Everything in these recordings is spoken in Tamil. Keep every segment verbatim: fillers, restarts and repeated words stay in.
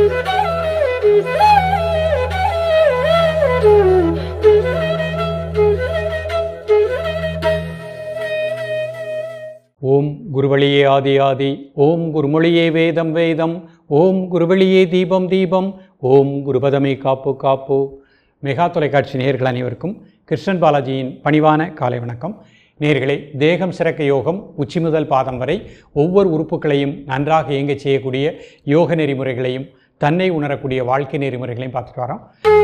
ஓம் குருவழியே ஆதி ஆதி, ஓம் குருமொழியே வேதம் வேதம், ஓம் குருவழியே தீபம் தீபம், ஓம் குருபதமே காப்பு காப்பு. மெகா தொலைக்காட்சி நேயர்கள் அனைவருக்கும் கிருஷ்ணன் பாலாஜியின் பணிவான காலை வணக்கம். நேயர்களே, தேகம் சிறக்க யோகம் உச்சி முதல் பாதம் வரை ஒவ்வொரு உறுப்புகளையும் நன்றாக இயங்கச் செய்யக்கூடிய யோக நெறிமுறைகளையும் தன்னை உணரக்கூடிய வாழ்க்கை நெறிமுறைகளையும் பார்த்துட்டு வரோம்.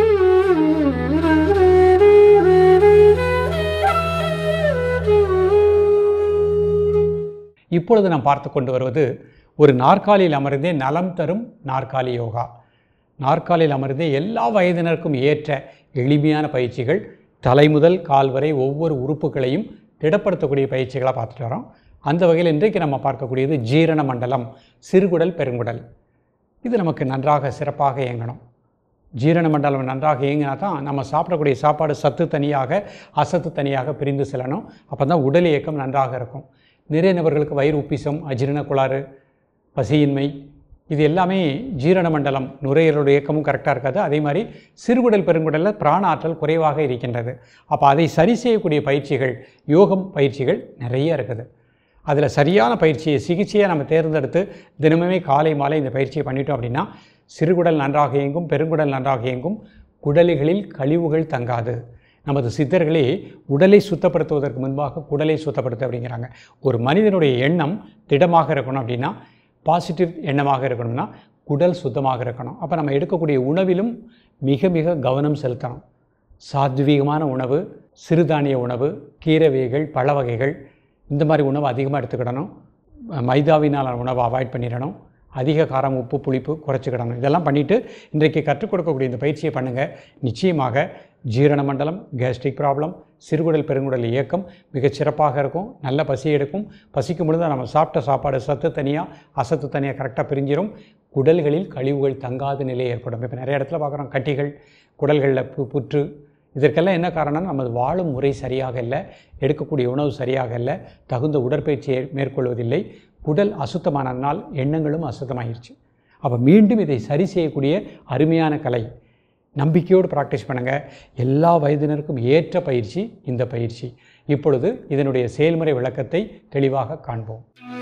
இப்பொழுது நாம் பார்த்து கொண்டு வருவது ஒரு நாற்காலியில் அமர்ந்தே நலம் தரும் நாற்காலி யோகா. நாற்காலியில் அமர்ந்தே எல்லா வயதினருக்கும் ஏற்ற எளிமையான பயிற்சிகள், தலை முதல் கால் வரை ஒவ்வொரு உறுப்புகளையும் திடப்படுத்தக்கூடிய பயிற்சிகளாக பார்த்துட்டு வரோம். அந்த வகையில் இன்றைக்கு நம்ம பார்க்கக்கூடியது ஜீரண மண்டலம், சிறுகுடல் பெருங்குடல். இது நமக்கு நன்றாக சிறப்பாக இயங்கணும். ஜீரண மண்டலம் நன்றாக இயங்கினா தான் நம்ம சாப்பிடக்கூடிய சாப்பாடு சத்து தனியாக அசத்து தனியாக பிரிந்து செல்லணும். அப்போ தான் உடல் இயக்கம் நன்றாக இருக்கும். நிறைய நபர்களுக்கு வயிறு உப்பிசம், அஜீரண கோளாறு, பசியின்மை, இது எல்லாமே ஜீரண மண்டலம் நுரையீரலோட இயக்கமும் கரெக்டாக இருக்காது. அதே மாதிரி சிறுகுடல் பெருங்குடலில் பிராண ஆற்றல் குறைவாக இருக்கின்றது. அப்போ அதை சரி செய்யக்கூடிய பயிற்சிகள், யோகம் பயிற்சிகள் நிறைய இருக்குது. அதில் சரியான பயிற்சியை சிகிச்சையை நம்ம தேர்ந்தெடுத்து தினமுமே காலை மாலை இந்த பயிற்சியை பண்ணிட்டோம் அப்படின்னா சிறுகுடல் நன்றாக இயங்கும், பெருங்குடல் நன்றாக இயங்கும், குடலிகளில் கழிவுகள் தங்காது. நமது சித்தர்களே உடலை சுத்தப்படுத்துவதற்கு முன்பாக குடலை சுத்தப்படுத்த அப்படிங்கிறாங்க. ஒரு மனிதனுடைய எண்ணம் திடமாக இருக்கணும் அப்படின்னா, பாசிட்டிவ் எண்ணமாக இருக்கணும்னா குடல் சுத்தமாக இருக்கணும். அப்போ நம்ம எடுக்கக்கூடிய உணவிலும் மிக மிக கவனம் செலுத்தணும். சாத்வீகமான உணவு, சிறுதானிய உணவு, கீரை வகைகள், பழ வகைகள், இந்த மாதிரி உணவு அதிகமாக எடுத்துக்கிடணும். மைதாவினால் உணவை அவாய்ட் பண்ணிடணும். அதிக காரம், உப்பு, புளிப்பு குறைச்சிக்கிடணும். இதெல்லாம் பண்ணிவிட்டு இன்றைக்கு கற்றுக் கொடுக்கக்கூடிய இந்த பயிற்சியை பண்ணுங்கள். நிச்சயமாக ஜீரண மண்டலம், கேஸ்ட்ரிக் ப்ராப்ளம், சிறுகுடல் பெருங்குடல் இயக்கம் மிகச் சிறப்பாக இருக்கும். நல்ல பசி எடுக்கும். பசிக்கும் பொழுது நம்ம சாப்பிட்ட சாப்பாடு சத்து தனியாக அசத்து தனியாக கரெக்டாக பிரிஞ்சிடும். குடல்களில் கழிவுகள் தங்காத நிலை ஏற்படும். இப்போ நிறைய இடத்துல பார்க்குறோம் கட்டிகள், குடல்களில் பு புற்று. இதற்கெல்லாம் என்ன காரணம்னா நமது வாழும் முறை சரியாக இல்லை, எடுக்கக்கூடிய உணவு சரியாக இல்லை, தகுந்த உடற்பயிற்சியை மேற்கொள்வதில்லை. குடல் அசுத்தமானால் எண்ணங்களும் அசுத்தமாகிடுச்சு. அப்போ மீண்டும் இதை சரி செய்யக்கூடிய அருமையான கலை. நம்பிக்கையோடு ப்ராக்டிஸ் பண்ணுங்கள். எல்லா வயதினருக்கும் ஏற்ற பயிற்சி இந்த பயிற்சி. இப்பொழுது இதனுடைய செயல்முறை விளக்கத்தை தெளிவாக காண்போம்.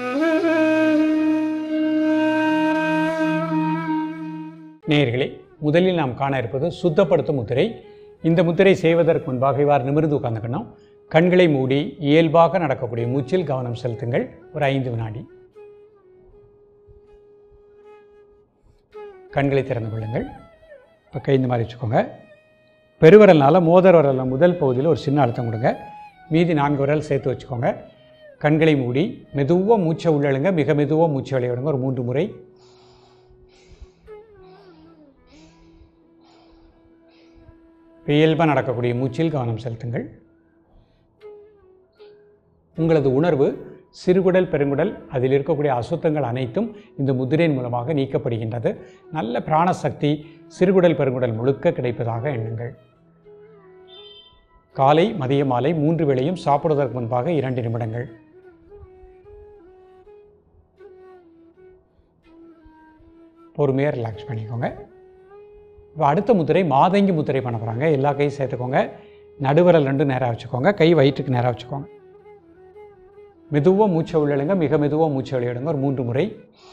நேயர்களே, முதலில் நாம் காண இருப்பது சுத்தப்படுத்தும் முத்திரை. இந்த முத்திரை செய்வதற்கு முன்பாக இவ்வாறு நிமிர்ந்து உட்கார்ந்துக்கணும். கண்களை மூடி இயல்பாக நடக்கக்கூடிய மூச்சில் கவனம் செலுத்துங்கள். ஒரு ஐந்து வினாடி. கண்களை திறந்து கொள்ளுங்கள். இப்போ கை இந்த மாதிரி வச்சுக்கோங்க. பெருவிரல்னால் மோதிர விரலில் முதல் பகுதியில் ஒரு சின்ன அழுத்தம் கொடுங்க. மீதி நான்கு விரல் சேர்த்து வச்சுக்கோங்க. கண்களை மூடி மெதுவாக மூச்சை உள்ளழுங்க. மிக மெதுவாக மூச்சை வெளியே விடுங்க. ஒரு மூன்று முறை. இயல்பாக நடக்கக்கூடிய மூச்சில் கவனம் செலுத்துங்கள். உங்களது உணர்வு சிறுகுடல் பெருங்குடல் அதில் இருக்கக்கூடிய அசுத்தங்கள் அனைத்தும் இந்த முதிரையின் மூலமாக நீக்கப்படுகின்றது. நல்ல பிராணசக்தி சிறுகுடல் பெருங்குடல் முழுக்க கிடைப்பதாக எண்ணுங்கள். காலை மதிய மாலை மூன்று வேளையும் சாப்பிடுவதற்கு முன்பாக இரண்டு நிமிடங்கள். பொறுமையாக ரிலாக்ஸ் பண்ணிக்கோங்க. இப்போ அடுத்த முத்திரை மாதங்கி முத்திரை பண்ண போகிறாங்க. எல்லா கையும் சேர்த்துக்கோங்க. நடுவிரல் ரெண்டு நேராக வச்சுக்கோங்க. கை வயிற்றுக்கு நேராக வச்சுக்கோங்க. மெதுவாக மூச்சை உள்ளிடுங்க. மிக மெதுவாக மூச்சை வெளியிடுங்க. ஒரு மூன்று முறை.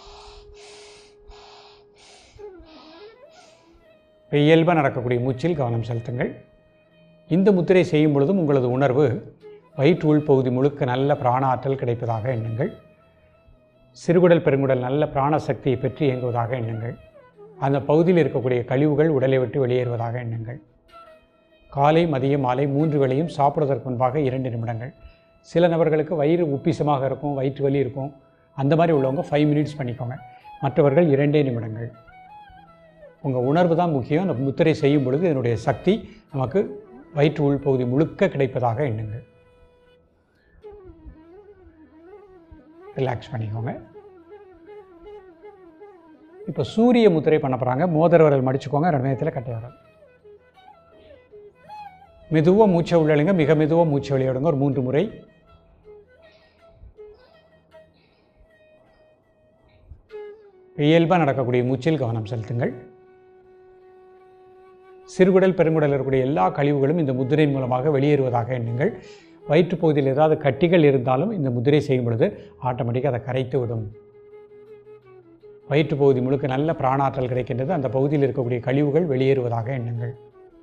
இயல்பாக நடக்கக்கூடிய மூச்சில் கவனம் செலுத்துங்கள். இந்த முத்திரை செய்யும் பொழுதும் உங்களது உணர்வு வயிற்று உள்பகுதி முழுக்க நல்ல பிராண ஆற்றல் கிடைப்பதாக எண்ணுங்கள். சிறுகுடல் பெருங்குடல் நல்ல பிராணசக்தியை பெற்று இயங்குவதாக எண்ணுங்கள். அந்த பகுதியில் இருக்கக்கூடிய கழிவுகள் உடலை விட்டு வெளியேறுவதாக எண்ணுங்கள். காலை மதிய மாலை மூன்று வேளையும் சாப்பிடுவதற்கு முன்பாக இரண்டு நிமிடங்கள். சில நபர்களுக்கு வயிறு உப்பிசமாக இருக்கும், வயிற்று வலி இருக்கும். அந்த மாதிரி உள்ளவங்க ஃபைவ் மினிட்ஸ் பண்ணிக்கோங்க. மற்றவர்கள் இரண்டே நிமிடங்கள். உங்கள் உணர்வு தான் முக்கியம். அந்த முத்திரை செய்யும் பொழுது இதனுடைய சக்தி நமக்கு வயிற்று உள்பகுதி முழுக்க கிடைப்பதாக எண்ணுங்கள். ரிலாக்ஸ் பண்ணிக்கோங்க. இப்போ சூரிய முத்திரை பண்ண போகிறாங்க. மோதிர விரல் மடிச்சுக்கோங்க. ரெண்டு நேரத்தில் கட்டை விரல். மெதுவாக மூச்சை உள்ளழுங்க. மிக மெதுவாக மூச்சை வெளியிடுங்க. ஒரு மூன்று முறை. இயல்பாக நடக்கக்கூடிய மூச்சில் கவனம் செலுத்துங்கள். சிறுகுடல் பெருங்குடல் இருக்கக்கூடிய எல்லா கழிவுகளும் இந்த முத்திரையின் மூலமாக வெளியேறுவதாக எண்ணுங்கள். வயிற்றுப்பகுதியில் ஏதாவது கட்டிகள் இருந்தாலும் இந்த முத்திரை செய்யும் பொழுது ஆட்டோமேட்டிக்காக அதை கரைத்து விடும். வயிற்றுப்பகுதி முழுக்க நல்ல பிராணாற்றல் கிடைக்கின்றது. அந்த பகுதியில் இருக்கக்கூடிய கழிவுகள் வெளியேறுவதாக எண்ணுங்கள்.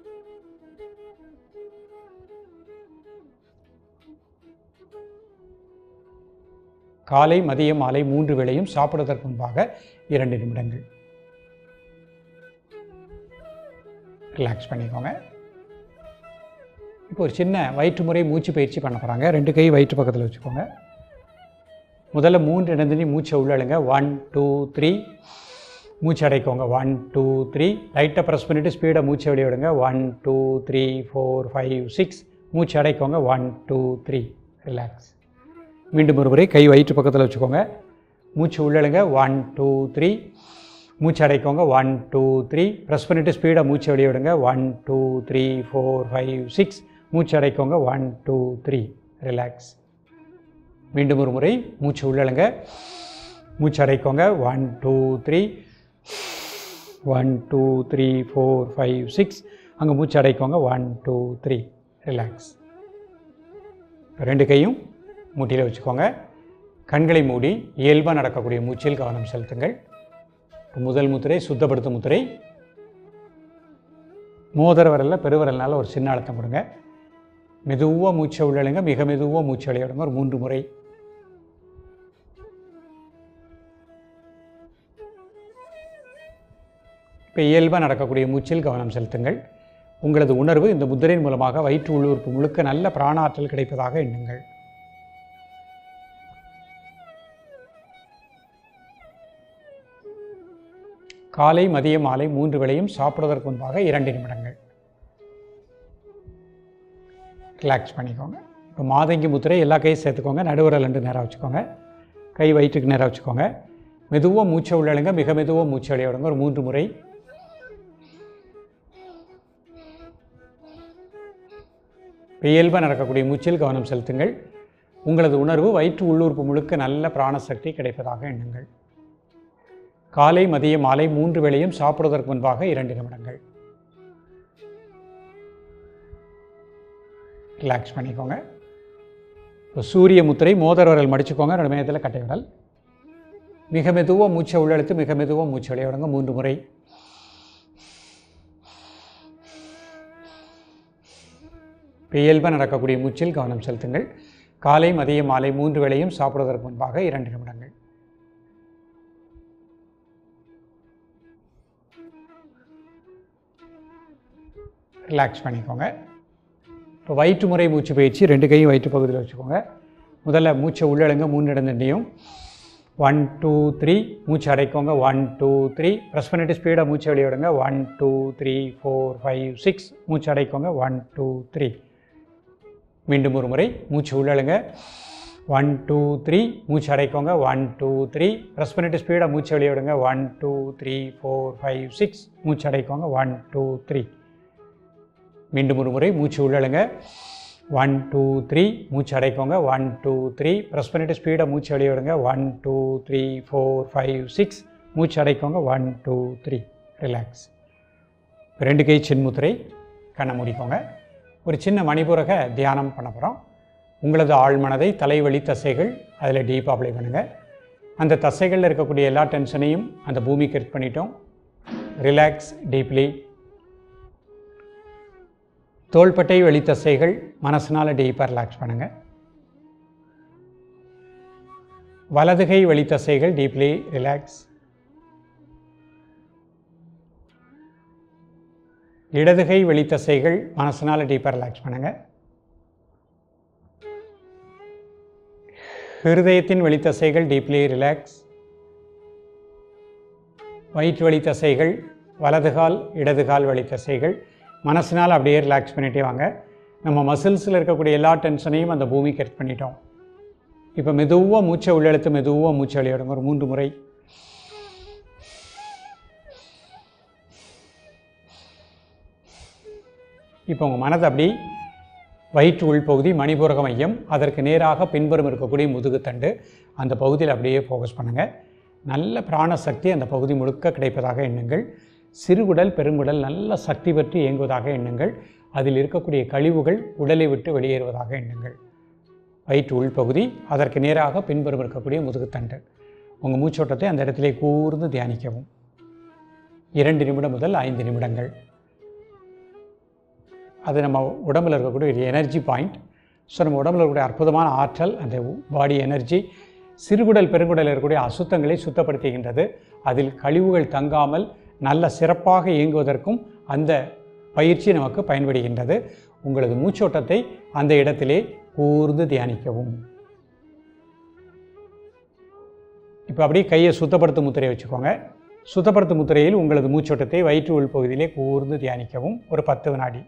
காலை மதியம் மாலை மூன்று வேளையும் சாப்பிடுவதற்கு முன்பாக இரண்டு நிமிடங்கள் ரிலாக்ஸ் பண்ணிக்கோங்க. இப்போ ஒரு சின்ன வயிற்று முறை மூச்சு பயிற்சி பண்ண போகிறாங்க. ரெண்டு கை வயிற்று பக்கத்தில் வச்சுக்கோங்க. முதல்ல மூன்று இடத்துனி மூச்சை உள்ளழுங்க. One two three. மூச்சு அடைக்கோங்க. One two three. லைட்டாக ப்ரெஸ் பண்ணிவிட்டு ஸ்பீடாக மூச்சை வெளியே விடுங்க. One two three four five six. மூச்சு அடைக்கோங்க. One two three. ரிலாக்ஸ். மீண்டும் ஒரு முறை கை வயிற்று பக்கத்தில் வச்சுக்கோங்க. மூச்சு உள்ளழுங்க. One two three. மூச்சு அடைக்கோங்க. One two three. ப்ரெஸ் பண்ணிவிட்டு ஸ்பீடாக மூச்சு வெளியே விடுங்க. One two three four five six. மூச்சு அடைக்கோங்க. One two three. ரிலாக்ஸ். மீண்டும் ஒரு முறை மூச்சு உள்ளழுங்க. மூச்சு அடைக்கோங்க. One two three. One two three four five six. அங்கே மூச்சு அடைக்கோங்க. One two three. ரிலாக்ஸ். ரெண்டு கையும் மூட்டியில் வச்சுக்கோங்க. கண்களை மூடி இயல்பாக நடக்கக்கூடிய மூச்சில் கவனம் செலுத்துங்கள். முதல் முத்திரை சுத்தப்படுத்தும் முத்திரை. மோதிர விரலில் பெருவிரல்னால ஒரு சின்ன அழுத்தம் கொடுங்க. மெதுவாக மூச்சை உள்ளழுங்க. மிக மெதுவாக மூச்சு வெளியிடுங்க. ஒரு மூன்று முறை. இப்போ இயல்பாக நடக்கக்கூடிய மூச்சில் கவனம் செலுத்துங்கள். உங்களது உணர்வு இந்த முத்திரையின் மூலமாக வயிற்று உள்ளுறுப்பு முழுக்க நல்ல பிராணாற்றல் கிடைப்பதாக எண்ணுங்கள். காலை மதியம் மாலை மூன்று வேளையும் சாப்பிடுவதற்கு முன்பாக இரண்டு நிமிடங்கள் ரிலாக்ஸ் பண்ணிக்கோங்க. இப்போ மாதங்கி முத்திரை எல்லா கையும் சேர்த்துக்கோங்க. நடுவரல் ரெண்டு நேராக வச்சுக்கோங்க. கை வயிற்றுக்கு நேராக வச்சுக்கோங்க. மெதுவாக மூச்சை உள்ளழுங்க. மிக மெதுவாக மூச்சை வெளியே விடுங்க. ஒரு மூன்று முறை. இயல்பாக நடக்கக்கூடிய மூச்சில் கவனம் செலுத்துங்கள். உங்களது உணர்வு வயிற்று உள்ளுறுப்பு முழுக்க நல்ல பிராணசக்தி கிடைப்பதாக எண்ணுங்கள். காலை மதியம் மாலை மூன்று வேளையும் சாப்பிடுவதற்கு முன்பாக இரண்டு நிமிடங்கள் ரிலாக்ஸ் பண்ணிக்கோங்க. இப்போ சூரிய முத்திரை. மோதிர விரல் மடிச்சுக்கோங்க. ரெண்டு மையத்தில் கட்டை விரல். மிக மெதுவாக மூச்சை உள்ளெழுத்து மிக மெதுவாக மூச்சு வெளியே விடுங்க. மூன்று முறை. இயல்பாக நடக்கக்கூடிய மூச்சில் கவனம் செலுத்துங்கள். காலை மதியம் மாலை மூன்று வேளையும் சாப்பிடுவதற்கு முன்பாக இரண்டு நிமிடங்கள் ரிலாக்ஸ் பண்ணிக்கோங்க. இப்போ வயிற்று முறை மூச்சு பயிற்சி. ரெண்டு கையும் வயிற்று பகுதியில் வச்சுக்கோங்க. முதல்ல மூச்சை உள்ளழுங்க. மூணு இடந்தண்டையும். One two three. மூச்சு அடைக்கோங்க. One two three. ப்ரெஸ் பண்ணிவிட்டு ஸ்பீடாக மூச்சு வெளியே விடுங்க. One two three four five six. மூச்சு அடைக்கோங்க. One two three. மீண்டும் ஒரு முறை மூச்சு உள்ளழுங்க. One two three. மூச்சு அடைக்கோங்க. One two three. ப்ரெஸ் பண்ணிவிட்டு ஸ்பீடாக மூச்சு வெளியே விடுங்க. One two three four five six. மூச்சு அடைக்கோங்க. One two three. மீண்டும் ஒரு முறை மூச்சு உள்ளழுங்க. One two three. மூச்சு அடைக்கோங்க. One two three. ப்ரெஸ் பண்ணிவிட்டு ஸ்பீடாக மூச்சு வெளியே விடுங்க. One two three four five six. மூச்சு அடைக்கோங்க. One two three. ரிலாக்ஸ். ரெண்டு கை சின்முத்திரை. கண்ணை மூடிக்கோங்க. ஒரு சின்ன மணிபூரக தியானம் பண்ண போகிறோம். உங்களது ஆழ்மனதை தலைவலி தசைகள் அதில் டீப்பாக அப்ளை பண்ணுங்கள். அந்த தசைகளில் இருக்கக்கூடிய எல்லா டென்ஷனையும் அந்த பூமிக்கு எர்த் பண்ணிட்டோம். Relax deeply. தோள்பட்டை வெளி தசைகள் மனசனால் டீப்பாக ரிலாக்ஸ் பண்ணுங்கள். வலதுகை வெளி தசைகள் டீப்லி ரிலாக்ஸ். இடதுகை வெளி தசைகள் மனசனால் டீப்பாக ரிலாக்ஸ் பண்ணுங்கள். ஹிருதயத்தின் வெளி தசைகள் டீப்லி ரிலாக்ஸ். வயிற்று வெளி தசைகள் வலதுகால் இடதுகால் வெளி தசைகள் மனசினால் அப்படியே ரிலாக்ஸ் பண்ணிகிட்டே வாங்க. நம்ம மசில்ஸில் இருக்கக்கூடிய எல்லா டென்ஷனையும் அந்த பூமிக்கு எர்த் பண்ணிட்டோம். இப்போ மெதுவாக மூச்சை உள்ளெழுத்து மெதுவாக மூச்சை வெளியிடுங்க. ஒரு மூன்று முறை. இப்போ உங்கள் மனதை அப்படி வயிற்று உள்பகுதி மணிபூரக மையம் அதற்கு நேராக பின்புறம் இருக்கக்கூடிய முதுகுத்தண்டு அந்த பகுதியில் அப்படியே ஃபோக்கஸ் பண்ணுங்கள். நல்ல பிராணசக்தி அந்த பகுதி முழுக்க கிடைப்பதாக எண்ணுங்கள். சிறுகுடல் பெருங்குடல் நல்ல சக்தி பெற்று இயங்குவதாக எண்ணுங்கள். அதில் இருக்கக்கூடிய கழிவுகள் உடலை விட்டு வெளியேறுவதாக எண்ணுங்கள். வயிற்று உள்பகுதி, அதற்கு நேராக பின்புறம் இருக்கக்கூடிய முதுகுத்தண்டு. உங்கள் மூச்சோட்டத்தை அந்த இடத்திலே கூர்ந்து தியானிக்கவும். இரண்டு நிமிடம் முதல் ஐந்து நிமிடங்கள். அது நம்ம உடம்பில் இருக்கக்கூடிய ஒரு எனர்ஜி பாயிண்ட். ஸோ நம்ம உடம்பில் இருக்கக்கூடிய அற்புதமான ஆற்றல், அந்த பாடி எனர்ஜி சிறுகுடல் பெருங்குடலில் இருக்கக்கூடிய அசுத்தங்களை சுத்தப்படுத்துகின்றது. அதில் கழிவுகள் தங்காமல் நல்ல சிறப்பாக இயங்குவதற்கும் அந்த பயிற்சி நமக்கு பயன்படுகின்றது. உங்களது மூச்சோட்டத்தை அந்த இடத்திலே கூர்ந்து தியானிக்கவும். இப்போ அப்படியே கையை சுத்தப்படுத்தும் முத்திரையை வச்சுக்கோங்க. சுத்தப்படுத்தும் முத்திரையில் உங்களது மூச்சோட்டத்தை வயிற்று உள்பகுதியிலே கூர்ந்து தியானிக்கவும். ஒரு பத்து வினாடி.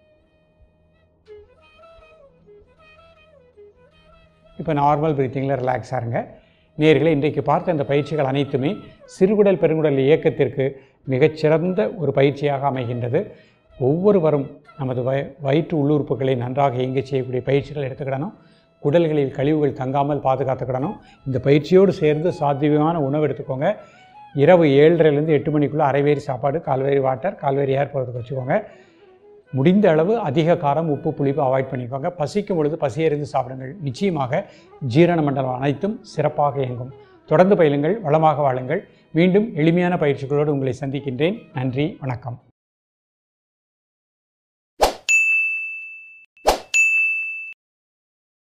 இப்போ நார்மல் பிரீத்திங்கில் ரிலாக்ஸாக இருங்க. நேயர்களே, இன்றைக்கு பார்த்த இந்த பயிற்சிகள் அனைத்துமே சிறுகுடல் பெருங்குடல் இயக்கத்திற்கு மிகச்சிறந்த ஒரு பயிற்சியாக அமைகின்றது. ஒவ்வொருவரும் நமது வய வயிற்று உள்ளுறுப்புகளை நன்றாக இயங்க செய்யக்கூடிய பயிற்சிகள் எடுத்துக்கிடணும். குடல்களில் கழிவுகள் தங்காமல் பாதுகாத்துக்கிடணும். இந்த பயிற்சியோடு சேர்ந்து சாத்தியமான உணவு எடுத்துக்கோங்க. இரவு ஏழரைலேருந்து எட்டு மணிக்குள்ளே அரைவேரி சாப்பாடு, கால்வேரி வாட்டர், கால்வேரி ஏர் போகிறதுக்கு வச்சுக்கோங்க. முடிந்த அளவு அதிக காரம், உப்பு, புளிப்பு அவாய்ட் பண்ணிக்கோங்க. பசிக்கும் பொழுது பசியறிந்து சாப்பிடுங்கள். நிச்சயமாக ஜீரண மண்டலம் அனைத்தும் சிறப்பாக இயங்கும். தொடர்ந்து பயிலுங்கள், வளமாக வாழுங்கள். மீண்டும் எளிமையான பயிற்சிகளோடு உங்களை சந்திக்கின்றேன். நன்றி, வணக்கம்.